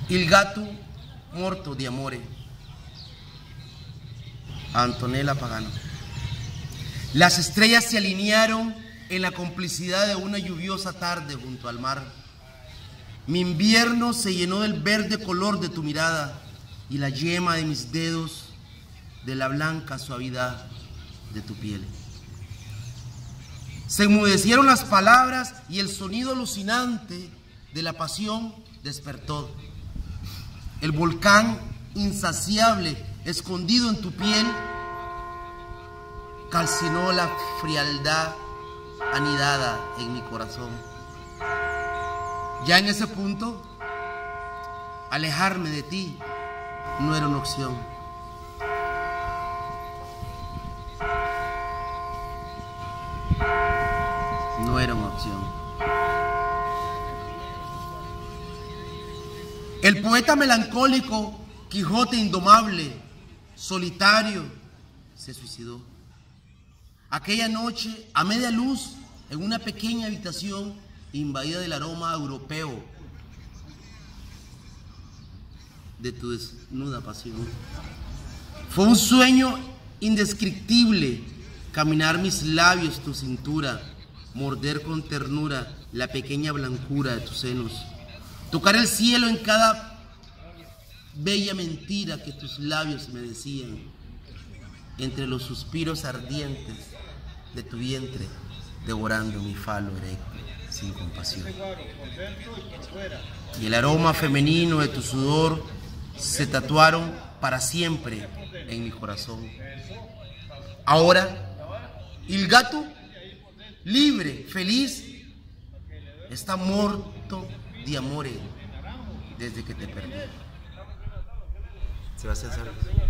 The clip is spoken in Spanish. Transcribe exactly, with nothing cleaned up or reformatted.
Il gatto morto di amore. Antonella Pagano. Las estrellas se alinearon en la complicidad de una lluviosa tarde junto al mar. Mi invierno se llenó del verde color de tu mirada y la yema de mis dedos de la blanca suavidad de tu piel. Se enmudecieron las palabras y el sonido alucinante de la pasión despertó. El volcán insaciable escondido en tu piel calcinó la frialdad anidada en mi corazón. Ya en ese punto, alejarme de ti no era una opción. No era una opción. El poeta melancólico, Quijote indomable, solitario, se suicidó. Aquella noche, a media luz, en una pequeña habitación invadida del aroma europeo de tu desnuda pasión. Fue un sueño indescriptible caminar mis labios tu cintura, morder con ternura la pequeña blancura de tus senos, tocar el cielo en cada bella mentira que tus labios me decían, entre los suspiros ardientes de tu vientre, devorando mi falo erecto sin compasión. Y el aroma femenino de tu sudor se tatuaron para siempre en mi corazón. Ahora, il gatto, libre, feliz, está muerto de amore desde que te perdí. Se va a hacer.